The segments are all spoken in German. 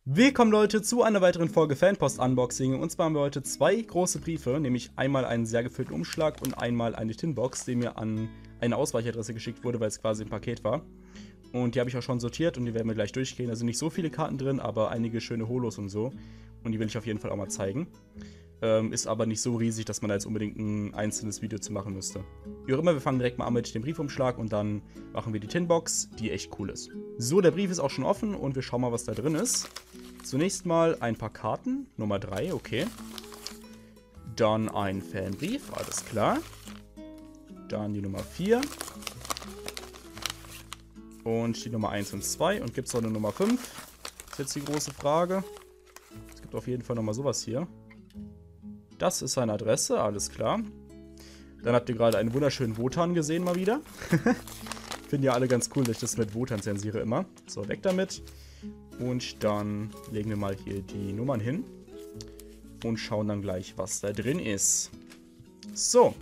Willkommen Leute zu einer weiteren Folge Fanpost-Unboxing. Und zwar haben wir heute zwei große Briefe, nämlich einmal einen sehr gefüllten Umschlag und einmal eine Tinbox, die mir an eine Ausweichadresse geschickt wurde, weil es quasi ein Paket war. Und die habe ich auch schon sortiert und die werden wir gleich durchgehen. Da sind nicht so viele Karten drin, aber einige schöne Holos und so. Und die will ich auf jeden Fall auch mal zeigen. Ist aber nicht so riesig, dass man da jetzt unbedingt ein einzelnes Video zu machen müsste. Wie auch immer, wir fangen direkt mal an mit dem Briefumschlag und dann machen wir die Tinbox, die echt cool ist. So, der Brief ist auch schon offen und wir schauen mal, was da drin ist. Zunächst mal ein paar Karten, Nummer 3, okay. Dann ein Fanbrief, alles klar. Dann die Nummer 4. Und die Nummer 1 und 2. Und gibt es noch eine Nummer 5? Das ist jetzt die große Frage. Es gibt auf jeden Fall nochmal sowas hier. Das ist seine Adresse, alles klar. Dann habt ihr gerade einen wunderschönen Wotan gesehen mal wieder. Finden ja alle ganz cool, dass ich das mit Wotan zensiere immer. So, weg damit. Und dann legen wir mal hier die Nummern hin. Und schauen dann gleich, was da drin ist. So.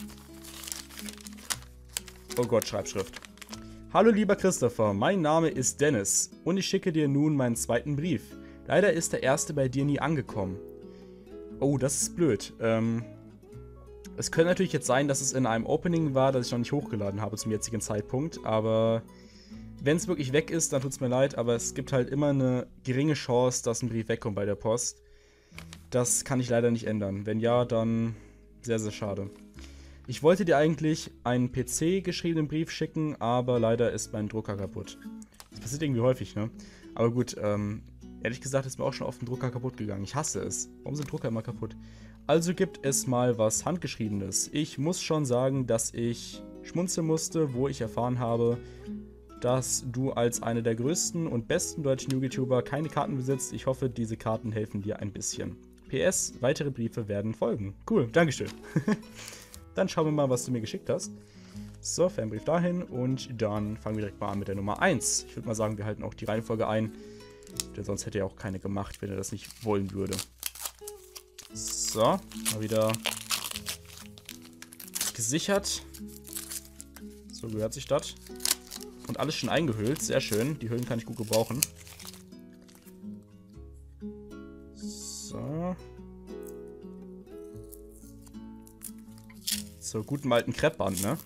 Oh Gott, Schreibschrift. Hallo lieber Christopher, mein Name ist Dennis. Und ich schicke dir nun meinen zweiten Brief. Leider ist der erste bei dir nie angekommen. Oh, das ist blöd. Es könnte natürlich jetzt sein, dass es in einem Opening war, das ich noch nicht hochgeladen habe zum jetzigen Zeitpunkt. Aber wenn es wirklich weg ist, dann tut es mir leid. Aber es gibt halt immer eine geringe Chance, dass ein Brief wegkommt bei der Post. Das kann ich leider nicht ändern. Wenn ja, dann sehr, sehr schade. Ich wollte dir eigentlich einen PC-geschriebenen Brief schicken, aber leider ist mein Drucker kaputt. Das passiert irgendwie häufig, ne? Aber gut, ehrlich gesagt ist mir auch schon oft ein Drucker kaputt gegangen. Ich hasse es. Warum sind Drucker immer kaputt? Also gibt es mal was Handgeschriebenes. Ich muss schon sagen, dass ich schmunzeln musste, wo ich erfahren habe, dass du als einer der größten und besten deutschen YouTuber keine Karten besitzt. Ich hoffe, diese Karten helfen dir ein bisschen. PS, weitere Briefe werden folgen. Cool, Dankeschön. Dann schauen wir mal, was du mir geschickt hast. So, Fanbrief dahin und dann fangen wir direkt mal an mit der Nummer 1. Ich würde mal sagen, wir halten auch die Reihenfolge ein. Denn sonst hätte er auch keine gemacht, wenn er das nicht wollen würde. So, mal wieder gesichert. So gehört sich das. Und alles schon eingehüllt, sehr schön. Die Hüllen kann ich gut gebrauchen. So. So, guten alten Kreppband, ne?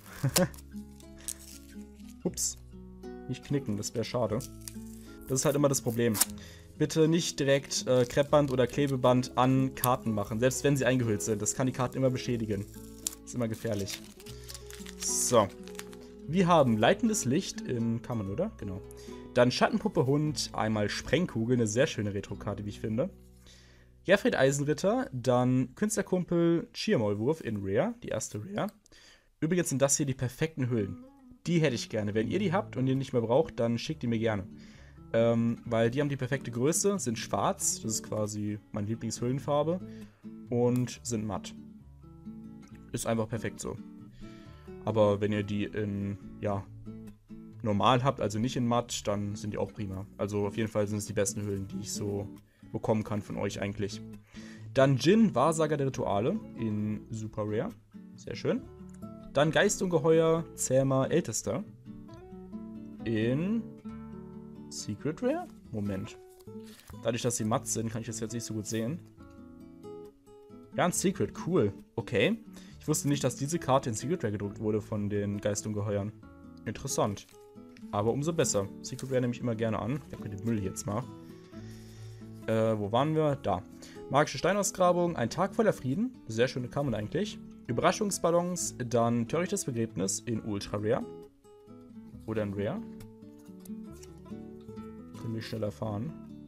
Ups. Nicht knicken, das wäre schade. Das ist halt immer das Problem. Bitte nicht direkt Kreppband oder Klebeband an Karten machen, selbst wenn sie eingehüllt sind. Das kann die Karten immer beschädigen. Das ist immer gefährlich. So. Wir haben leitendes Licht in Kammern, oder? Genau. Dann Schattenpuppe Hund, einmal Sprengkugel, eine sehr schöne Retro-Karte, wie ich finde. Gerfried Eisenritter, dann Künstlerkumpel Schiermaulwurf in Rare, die erste Rare. Übrigens sind das hier die perfekten Hüllen. Die hätte ich gerne. Wenn ihr die habt und ihr nicht mehr braucht, dann schickt die mir gerne. Weil die haben die perfekte Größe, sind schwarz, das ist quasi meine Lieblingshüllenfarbe, und sind matt. Ist einfach perfekt so. Aber wenn ihr die in, ja, normal habt, also nicht in matt, dann sind die auch prima. Also auf jeden Fall sind es die besten Hüllen, die ich so bekommen kann von euch eigentlich. Dann Jin, Wahrsager der Rituale in Super Rare. Sehr schön. Dann Geistungeheuer, Zähmer, Ältester in Secret Rare? Moment. Dadurch, dass sie matt sind, kann ich das jetzt nicht so gut sehen. Ja, ein Secret, cool. Okay. Ich wusste nicht, dass diese Karte in Secret Rare gedruckt wurde von den Geistungeheuern. Interessant. Aber umso besser. Secret Rare nehme ich immer gerne an. Ich habe den Müll jetzt mal. Wo waren wir? Da. Magische Steinausgrabung, ein Tag voller Frieden. Sehr schöne Kammern eigentlich. Überraschungsballons, dann törichtes Begräbnis in Ultra Rare. Oder in Rare. Können wir schneller fahren.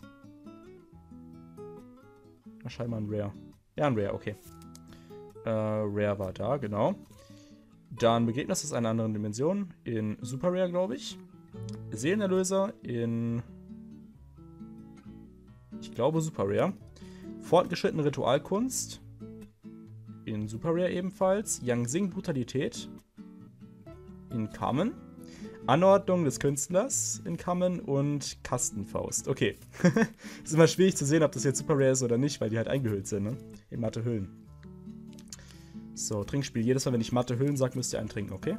Na, scheinbar ein Rare. Ja, ein Rare, okay. Rare war da, genau. Dann Begräbnis aus einer anderen Dimension in Super Rare, glaube ich. Seelenerlöser in, ich glaube, Super Rare. Fortgeschrittene Ritualkunst in Super Rare ebenfalls. Yangsing Brutalität in Kamen. Anordnung des Künstlers in Kamen und Kastenfaust. Okay. Ist immer schwierig zu sehen, ob das jetzt Super Rare ist oder nicht, weil die halt eingehüllt sind, ne? In matte Hüllen. So, Trinkspiel. Jedes Mal, wenn ich matte Hüllen sage, müsst ihr einen trinken, okay?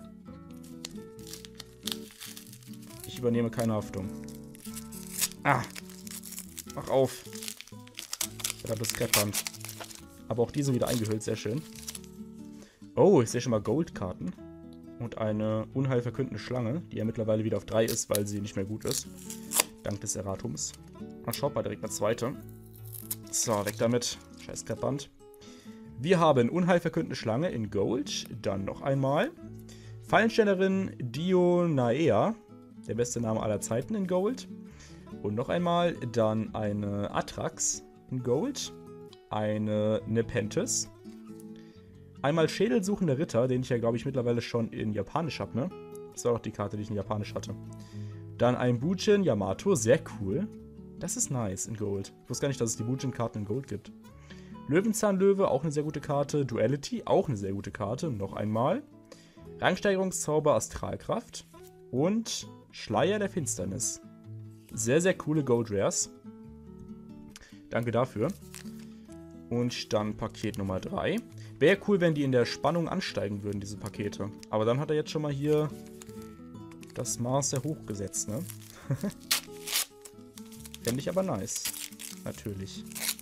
Ich übernehme keine Haftung. Ah. Mach auf. Das Kreppband. Aber auch die sind wieder eingehüllt, sehr schön. Oh, ich sehe schon mal Goldkarten. Und eine unheilverkündende Schlange, die ja mittlerweile wieder auf 3 ist, weil sie nicht mehr gut ist. Dank des Erratums. Ach, schaut mal, direkt eine zweite. So, weg damit. Scheiß Kreppband. Wir haben unheilverkündende Schlange in Gold. Dann noch einmal. Fallenstellerin Dionaea. Der beste Name aller Zeiten in Gold. Und noch einmal. Dann eine Atrax in Gold. Eine Nepenthes. Einmal Schädelsuchender Ritter, den ich ja, glaube ich, mittlerweile schon in Japanisch habe, ne? Das war doch die Karte, die ich in Japanisch hatte. Dann ein Bujin Yamato, sehr cool. Das ist nice in Gold. Ich wusste gar nicht, dass es die Bujin-Karten in Gold gibt. Löwenzahnlöwe, auch eine sehr gute Karte. Duality, auch eine sehr gute Karte. Noch einmal. Rangsteigerungszauber Astralkraft. Und Schleier der Finsternis. Sehr, sehr coole Gold Rares. Danke dafür. Und dann Paket Nummer 3. Wäre cool, wenn die in der Spannung ansteigen würden, diese Pakete. Aber dann hat er jetzt schon mal hier das Maß sehr hoch gesetzt, ne? Fände ich aber nice. Natürlich.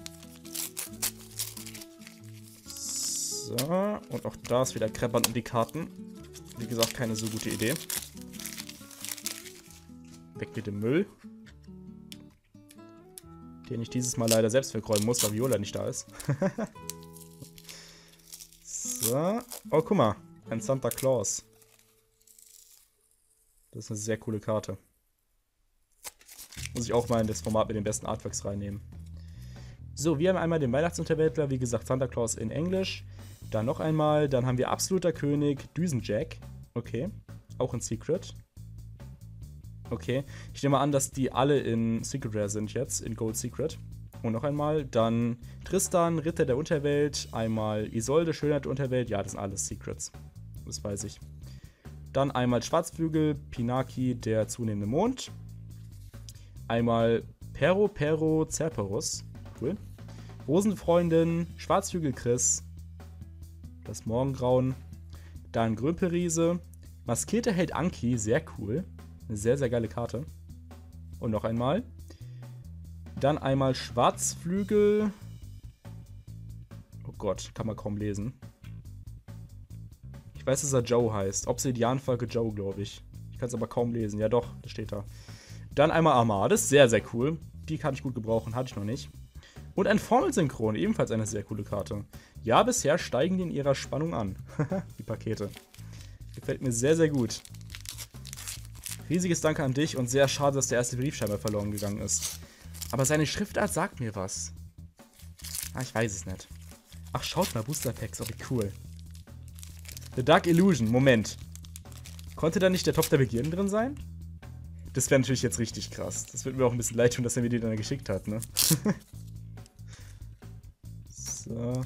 So, und auch da ist wieder Kreppern um die Karten. Wie gesagt, keine so gute Idee. Weg mit dem Müll. Den ich dieses Mal leider selbst wegräumen muss, weil Viola nicht da ist. So. Oh, guck mal. Ein Santa Claus. Das ist eine sehr coole Karte. Muss ich auch mal in das Format mit den besten Artworks reinnehmen. So, wir haben einmal den Weihnachtsunterwäldler, wie gesagt, Santa Claus in Englisch. Dann noch einmal, dann haben wir Absoluter König, Düsenjack. Okay, auch in Secret. Okay, ich nehme mal an, dass die alle in Secret Rare sind jetzt, in Gold Secret. Und noch einmal, dann Tristan, Ritter der Unterwelt, einmal Isolde, Schönheit der Unterwelt, ja, das sind alles Secrets. Das weiß ich. Dann einmal Schwarzflügel, Pinaki, der zunehmende Mond. Einmal Pero Cerberus, cool. Rosenfreundin, Schwarzflügel Chris, das Morgengrauen. Dann Grömpelriese, maskierter Held Anki, sehr cool. Eine sehr, sehr geile Karte. Und noch einmal. Dann einmal Schwarzflügel. Oh Gott, kann man kaum lesen. Ich weiß, dass er Joe heißt. Obsidianfalke Joe, glaube ich. Ich kann es aber kaum lesen. Ja doch, das steht da. Dann einmal Armades, sehr, sehr cool. Die kann ich gut gebrauchen, hatte ich noch nicht. Und ein Formelsynchron, ebenfalls eine sehr coole Karte. Ja, bisher steigen die in ihrer Spannung an. Die Pakete. Gefällt mir sehr, sehr gut. Riesiges Danke an dich und sehr schade, dass der erste Brief scheinbar verloren gegangen ist. Aber seine Schriftart sagt mir was. Ah, ich weiß es nicht. Ach, schaut mal, Booster Packs, oh wie cool. The Dark Illusion, Moment. Konnte da nicht der Topf der Begierden drin sein? Das wäre natürlich jetzt richtig krass. Das würde mir auch ein bisschen leid tun, dass er mir die dann geschickt hat, ne? So.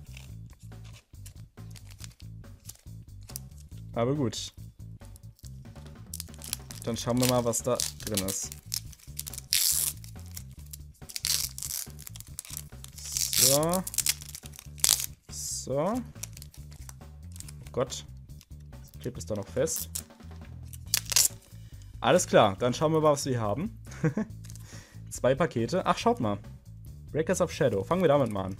Aber gut. Dann schauen wir mal, was da drin ist. So. So. Oh Gott. Jetzt klebt es da noch fest. Alles klar, dann schauen wir mal, was wir haben. 2 Pakete. Ach, schaut mal. Breakers of Shadow. Fangen wir damit mal an.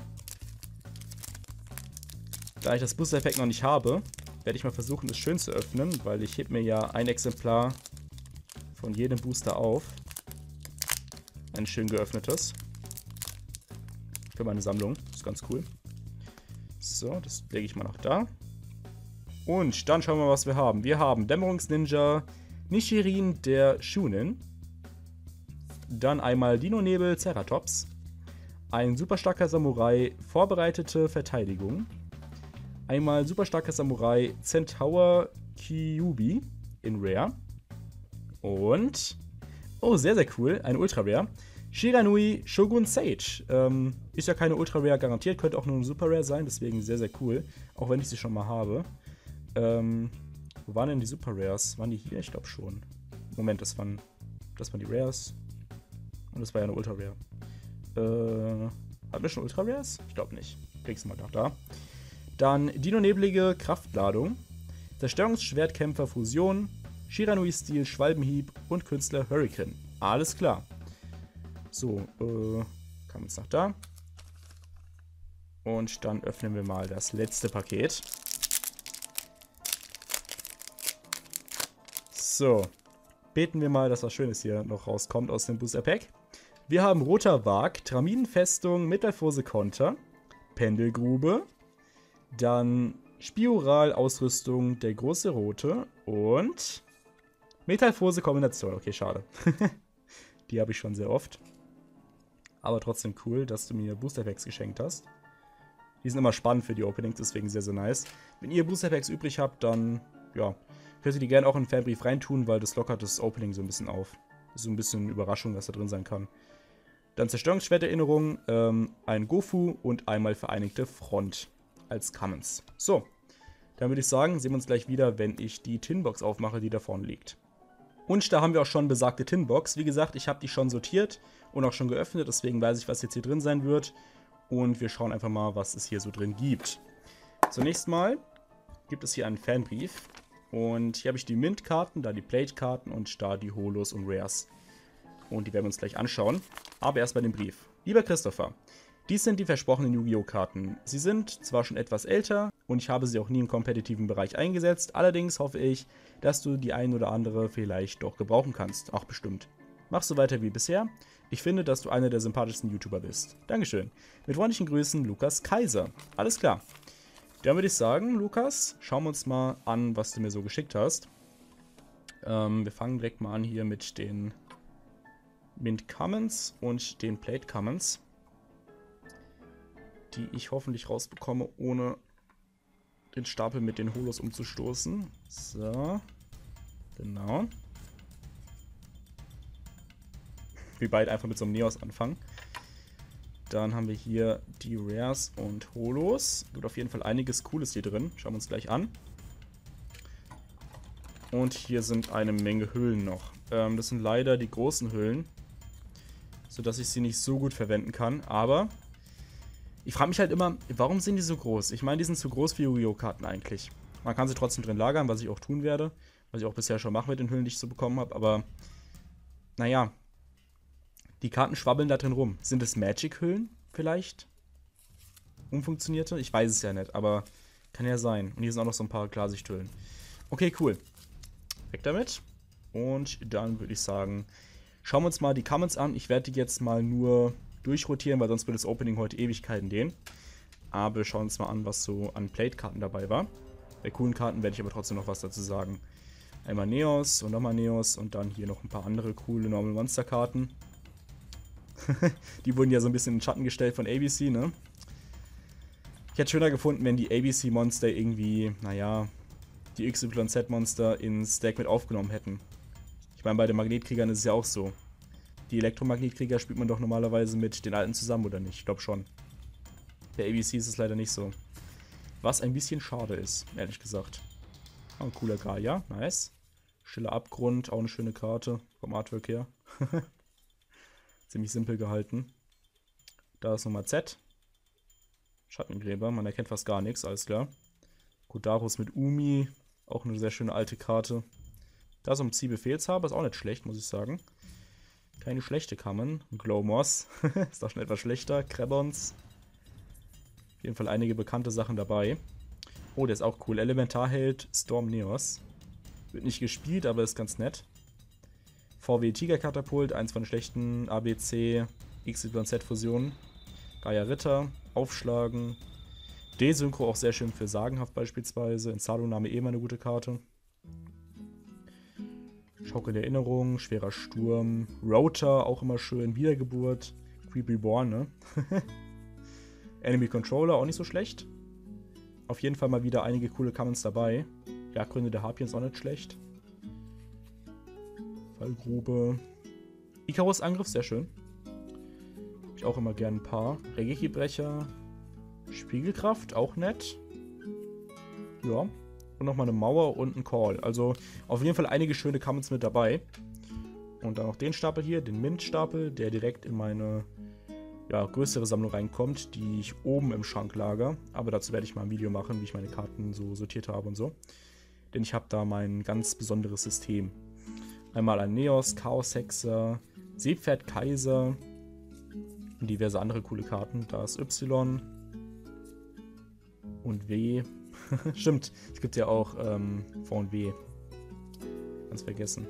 Da ich das Booster-Effekt noch nicht habe, werde ich mal versuchen, es schön zu öffnen, weil ich heb mir ja ein Exemplar von jedem Booster auf. Ein schön geöffnetes. Für meine Sammlung. Das ist ganz cool. So, das lege ich mal noch da. Und dann schauen wir mal, was wir haben. Wir haben Dämmerungsninja, Nishirin der Shunin. Dann einmal Dino-Nebel Ceratops. Ein super starker Samurai, vorbereitete Verteidigung. Einmal super starker Samurai Centaur Kyubi in Rare. Und, oh, sehr, sehr cool, ein Ultra Rare. Shiranui Shogun Sage. Ist ja keine Ultra Rare garantiert, könnte auch nur ein Super Rare sein, deswegen sehr, sehr cool. Auch wenn ich sie schon mal habe. Wo waren denn die Super Rares? Waren die hier? Ich glaube schon. Moment, das waren die Rares. Und das war ja eine Ultra Rare. Hatten wir schon Ultra Rares? Ich glaube nicht. Kriegst du mal da. Dann Dino-Neblige Kraftladung. Zerstörungsschwertkämpfer Fusion. Shiranui-Stil Schwalbenhieb und Künstler Hurricane. Alles klar. So, kann uns nach da. Und dann öffnen wir mal das letzte Paket. So, beten wir mal, dass was Schönes hier noch rauskommt aus dem Booster Pack. Wir haben Roter Wag, Traminenfestung, Metalphose Konter, Pendelgrube, dann Spiral-Ausrüstung, der große Rote und Metalphose Kombination. Okay, schade. Die habe ich schon sehr oft. Aber trotzdem cool, dass du mir Booster Packs geschenkt hast. Die sind immer spannend für die Openings, deswegen sehr, sehr nice. Wenn ihr Booster Packs übrig habt, dann, ja, könnt ihr die gerne auch in den Fanbrief reintun, weil das lockert das Opening so ein bisschen auf. Das ist so ein bisschen Überraschung, was da drin sein kann. Dann Zerstörungsschwerterinnerung, ein Gofu und einmal Vereinigte Front als Commons. So, dann würde ich sagen, sehen wir uns gleich wieder, wenn ich die Tinbox aufmache, die da vorne liegt. Und da haben wir auch schon besagte Tinbox. Wie gesagt, ich habe die schon sortiert und auch schon geöffnet, deswegen weiß ich, was jetzt hier drin sein wird. Und wir schauen einfach mal, was es hier so drin gibt. Zunächst mal gibt es hier einen Fanbrief. Und hier habe ich die Mint-Karten, da die Plate-Karten und da die Holos und Rares. Und die werden wir uns gleich anschauen. Aber erstmal den Brief. Lieber Christopher, dies sind die versprochenen Yu-Gi-Oh! Karten. Sie sind zwar schon etwas älter und ich habe sie auch nie im kompetitiven Bereich eingesetzt, allerdings hoffe ich, dass du die ein oder andere vielleicht doch gebrauchen kannst. Auch bestimmt. Mach so weiter wie bisher. Ich finde, dass du einer der sympathischsten YouTuber bist. Dankeschön. Mit freundlichen Grüßen, Lukas Kaiser. Alles klar. Dann würde ich sagen, Lukas, schauen wir uns mal an, was du mir so geschickt hast. Wir fangen direkt mal an hier mit den Mint Commons und den Plate Commons, die ich hoffentlich rausbekomme, ohne den Stapel mit den Holos umzustoßen. So, genau. Wir beide einfach mit so einem Neos anfangen. Dann haben wir hier die Rares und Holos. Wird auf jeden Fall einiges Cooles hier drin. Schauen wir uns gleich an. Und hier sind eine Menge Hüllen noch. Das sind leider die großen Hüllen, sodass ich sie nicht so gut verwenden kann. Aber ich frage mich halt immer, warum sind die so groß? Ich meine, die sind zu groß für Yu-Gi-Oh! Karten eigentlich. Man kann sie trotzdem drin lagern, was ich auch tun werde. Was ich auch bisher schon mache mit den Hüllen, die ich so bekommen habe. Aber, naja, die Karten schwabbeln da drin rum. Sind es Magic-Hüllen vielleicht? Umfunktionierte? Ich weiß es ja nicht, aber kann ja sein. Und hier sind auch noch so ein paar Klarsichthüllen. Okay, cool. Weg damit. Und dann würde ich sagen, schauen wir uns mal die Commons an. Ich werde die jetzt mal nur durchrotieren, weil sonst wird das Opening heute Ewigkeiten gehen. Aber wir schauen uns mal an, was so an Plate-Karten dabei war. Bei coolen Karten werde ich aber trotzdem noch was dazu sagen. Einmal Neos und nochmal Neos und dann hier noch ein paar andere coole Normal Monster-Karten. Die wurden ja so ein bisschen in den Schatten gestellt von ABC, ne? Ich hätte schöner gefunden, wenn die ABC-Monster irgendwie, naja, die XYZ-Monster ins Deck mit aufgenommen hätten. Ich meine, bei den Magnetkriegern ist es ja auch so. Die Elektromagnetkrieger spielt man doch normalerweise mit den alten zusammen, oder nicht? Ich glaube schon. Bei ABC ist es leider nicht so. Was ein bisschen schade ist, ehrlich gesagt. Oh, ein cooler Gaia, nice. Stiller Abgrund, auch eine schöne Karte vom Artwork her. Ziemlich simpel gehalten. Da ist Nummer Z. Schattengräber, man erkennt fast gar nichts, alles klar. Kodarus mit Umi, auch eine sehr schöne alte Karte. Da ist ein Ziehbefehlshaber, ist auch nicht schlecht, muss ich sagen. Keine schlechte Kammern. Glowmoss, ist auch schon etwas schlechter. Krebons. Auf jeden Fall einige bekannte Sachen dabei. Oh, der ist auch cool. Elementarheld Storm Neos. Wird nicht gespielt, aber ist ganz nett. VW Tigerkatapult, eins von den schlechten ABC XYZ-Fusionen. Gaia Ritter, Aufschlagen. D-Synchro auch sehr schön für Sagenhaft beispielsweise. Insalo-Name eh mal eine gute Karte. Schaukel der Erinnerung, Schwerer Sturm. Rotor, auch immer schön. Wiedergeburt. Creep Reborn, ne? Enemy Controller, auch nicht so schlecht. Auf jeden Fall mal wieder einige coole Commons dabei. Jagdgründe der Harpien ist auch nicht schlecht. Fallgrube. Icarus Angriff, sehr schön. Hab ich auch immer gern ein paar. Regeki-Brecher. Spiegelkraft, auch nett. Ja. Und nochmal eine Mauer und ein Call. Also auf jeden Fall einige schöne Commons mit dabei. Und dann noch den Stapel hier, den Mint-Stapel, der direkt in meine größere Sammlung reinkommt, die ich oben im Schrank lager. Aber dazu werde ich mal ein Video machen, wie ich meine Karten so sortiert habe und so. Denn ich habe da mein ganz besonderes System. Einmal ein Neos, Chaos Hexer, Seepferd Kaiser, Und diverse andere coole Karten. Da ist Y und W. Stimmt, es gibt ja auch V und W. Ganz vergessen.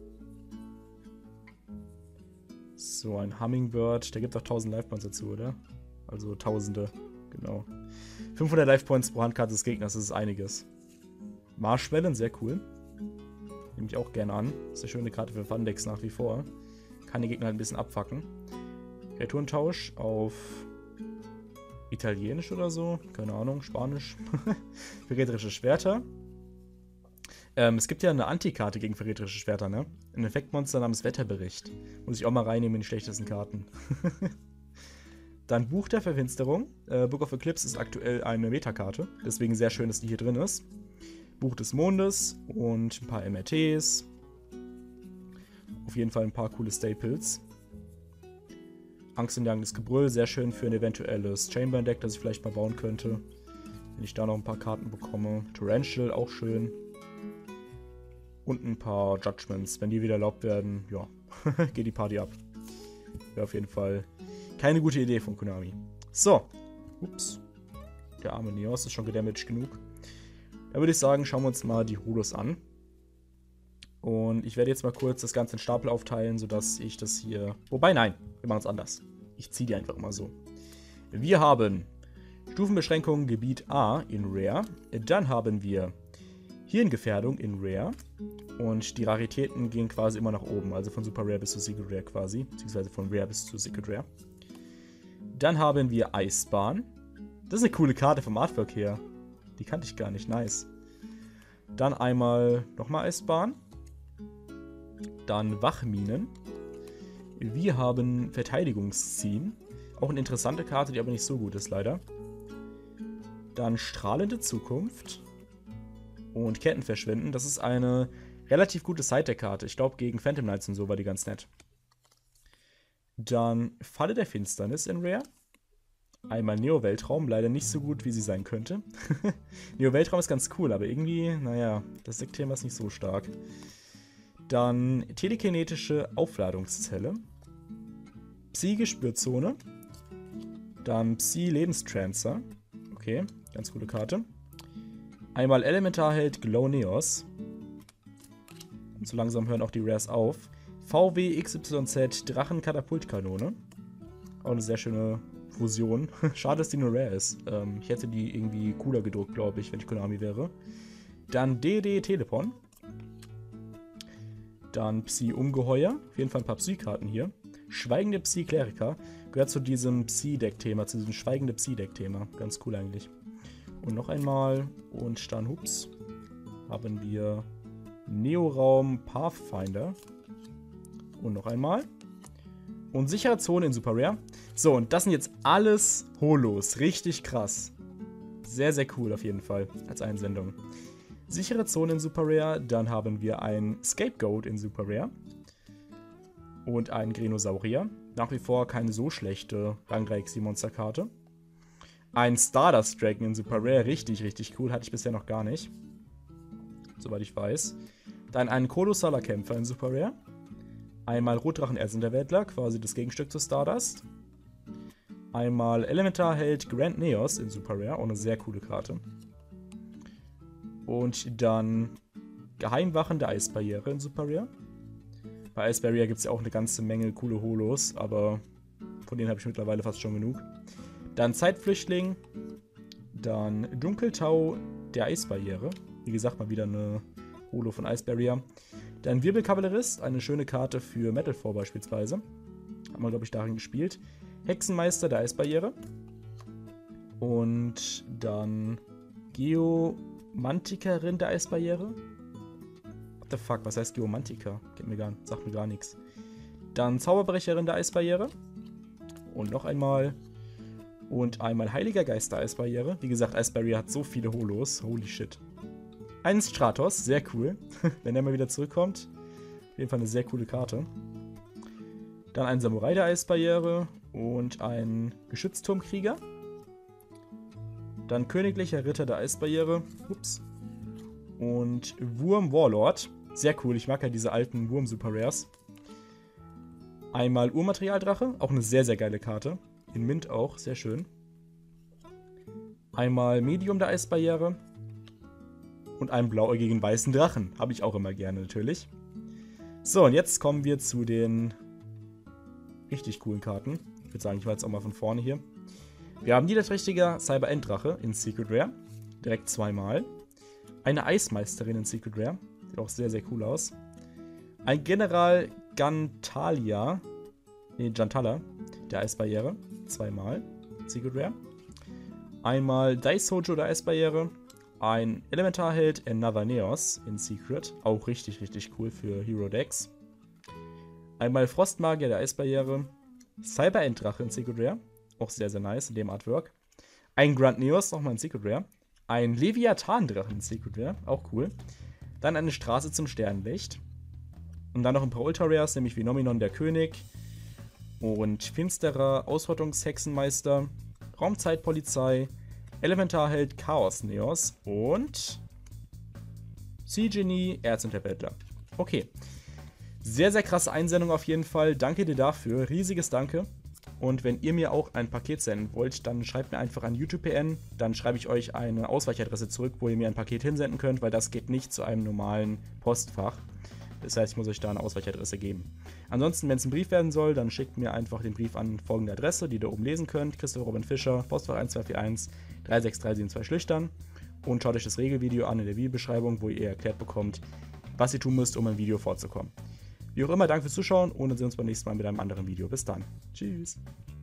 So, ein Hummingbird. Der gibt auch 1000 Life Points dazu, oder? Also Tausende, genau. 500 Life Points pro Handkarte des Gegners, das ist einiges. Marschwellen, sehr cool. Nehme ich auch gerne an. Das ist eine schöne Karte für Fundex nach wie vor. Kann den Gegner halt ein bisschen abfacken. Kreaturentausch auf Italienisch oder so. Keine Ahnung, Spanisch. Verräterische Schwerter. Es gibt ja eine Antikarte gegen verräterische Schwerter, ne? Ein Effektmonster namens Wetterbericht. Muss ich auch mal reinnehmen in die schlechtesten Karten. Dann Buch der Verfinsterung. Book of Eclipse ist aktuell eine Metakarte. Deswegen sehr schön, dass die hier drin ist. Buch des Mondes und ein paar MRTs. Auf jeden Fall ein paar coole Staples. Angst und Jagendes Gebrüll, sehr schön für ein eventuelles Chamber-Deck, das ich vielleicht mal bauen könnte. Wenn ich da noch ein paar Karten bekomme. Torrential, auch schön. Und ein paar Judgments. Wenn die wieder erlaubt werden, ja, geht die Party ab. Wäre auf jeden Fall keine gute Idee von Konami. So. Ups. Der arme Neos ist schon gedamaged genug. Da würde ich sagen, schauen wir uns mal die Holos an. Und ich werde jetzt mal kurz das Ganze in Stapel aufteilen, sodass ich das hier... Wobei, nein, wir machen es anders. Ich ziehe die einfach immer so. Wir haben Stufenbeschränkung Gebiet A in Rare. Dann haben wir Hirngefährdung in Rare. Und die Raritäten gehen quasi immer nach oben. Also von Super Rare bis zu Secret Rare quasi. Beziehungsweise von Rare bis zu Secret Rare. Dann haben wir Eisbahn. Das ist eine coole Karte vom Artwork her. Die kannte ich gar nicht. Nice. Dann einmal nochmal Eisbahn. Dann Wachminen. Wir haben Verteidigungsziehen. Auch eine interessante Karte, die aber nicht so gut ist, leider. Dann Strahlende Zukunft. Und Kettenverschwinden. Das ist eine relativ gute Side-Deck-Karte. Ich glaube, gegen Phantom Knights und so war die ganz nett. Dann Falle der Finsternis in Rare. Einmal Neo-Weltraum. Leider nicht so gut, wie sie sein könnte. Neo-Weltraum ist ganz cool, aber irgendwie, naja, das Deckthema ist nicht so stark. Dann telekinetische Aufladungszelle. Psi-Gespürzone. Dann Psi-Lebenstrancer. Okay, ganz coole Karte. Einmal Elementarheld Glow Neos. Und so langsam hören auch die Rares auf. VW XYZ Drachenkatapultkanone. Auch eine sehr schöne Fusion. Schade, dass die nur Rare ist. Ich hätte die irgendwie cooler gedruckt, glaube ich, wenn ich Konami wäre. Dann DD Telepon. Dann Psi-Ungeheuer. Auf jeden Fall ein paar Psi-Karten hier. Schweigende Psi-Kleriker. Gehört zu diesem Psi-Deck-Thema, zu diesem schweigende Psi-Deck-Thema. Ganz cool eigentlich. Und noch einmal. Und dann, hups, haben wir Neoraum Pathfinder. Und noch einmal. Und sichere Zone in Super Rare. So, und das sind jetzt alles Holos. Richtig krass. Sehr, sehr cool auf jeden Fall als Einsendung. Sichere Zone in Super Rare. Dann haben wir ein Scapegoat in Super Rare. Und einen Grenosaurier. Nach wie vor keine so schlechte Rang 3 XD-Monster-Karte. Ein Stardust Dragon in Super Rare. Richtig, richtig cool. Hatte ich bisher noch gar nicht. Soweit ich weiß. Dann ein kolossaler Kämpfer in Super Rare. Einmal Rotdrachen Ersinterwäldler, quasi das Gegenstück zu Stardust. Einmal Elementarheld Grand Neos in Super Rare, auch eine sehr coole Karte. Und dann Geheimwachen der Eisbarriere in Super Rare. Bei Ice Barrier gibt es ja auch eine ganze Menge coole Holos, aber von denen habe ich mittlerweile fast schon genug. Dann Zeitflüchtling. Dann Dunkeltau der Eisbarriere. Wie gesagt, mal wieder eine Holo von Ice Barrier. Dann Wirbelkavallerist, eine schöne Karte für Metal 4 beispielsweise. Haben wir, glaube ich, darin gespielt. Hexenmeister der Eisbarriere. Und dann Geomantikerin der Eisbarriere. What the fuck, was heißt Geomantiker? Sagt mir gar nichts. Dann Zauberbrecherin der Eisbarriere. Und noch einmal. Und einmal Heiliger Geist der Eisbarriere. Wie gesagt, Ice Barrier hat so viele Holos. Holy shit. Ein Stratos, sehr cool. Wenn er mal wieder zurückkommt. Auf jeden Fall eine sehr coole Karte. Dann ein Samurai der Eisbarriere und ein Geschützturmkrieger. Dann Königlicher Ritter der Eisbarriere. Ups. Und Wurm Warlord. Sehr cool, ich mag ja diese alten Wurm Super Rares. Einmal Urmaterialdrache, auch eine sehr, sehr geile Karte. In Mint auch, sehr schön. Einmal Medium der Eisbarriere. Und einen blauäugigen weißen Drachen. Habe ich auch immer gerne natürlich. So, und jetzt kommen wir zu den richtig coolen Karten. Ich würde sagen, ich war jetzt auch mal von vorne hier. Wir haben niederträchtiger Cyber-End-Drache in Secret Rare. Direkt zweimal. Eine Eismeisterin in Secret Rare. Sieht auch sehr, sehr cool aus. Ein General Gantala, der Eisbarriere. Zweimal. Secret Rare. Einmal Daisojo der Eisbarriere. Ein Elementarheld Another Neos in Secret. Auch richtig, richtig cool für Hero Decks. Einmal Frostmagier der Eisbarriere. Cyber-End-Drache in Secret Rare. Auch sehr, sehr nice in dem Artwork. Ein Grand Neos, nochmal in Secret Rare. Ein Leviathan-Drachen in Secret Rare. Auch cool. Dann eine Straße zum Sternenlicht. Und dann noch ein paar Ultra-Rares, nämlich Phenomenon der König. Und Finsterer Ausrottungshexenmeister. Raumzeitpolizei. Elementarheld Chaos Neos. Und Sea-Genie Erzunterbettler. Okay. Sehr, sehr krasse Einsendung auf jeden Fall. Danke dir dafür. Riesiges Danke. Und wenn ihr mir auch ein Paket senden wollt, dann schreibt mir einfach an YouTube-PN. Dann schreibe ich euch eine Ausweichadresse zurück, wo ihr mir ein Paket hinsenden könnt, weil das geht nicht zu einem normalen Postfach. Das heißt, ich muss euch da eine Ausweichadresse geben. Ansonsten, wenn es ein Brief werden soll, dann schickt mir einfach den Brief an folgende Adresse, die ihr da oben lesen könnt. Christoph Robin Fischer, Postfach 1241 36372 Schlüchtern. Und schaut euch das Regelvideo an in der Videobeschreibung, wo ihr erklärt bekommt, was ihr tun müsst, um im Video vorzukommen. Wie auch immer, danke fürs Zuschauen und dann sehen wir uns beim nächsten Mal mit einem anderen Video. Bis dann. Tschüss.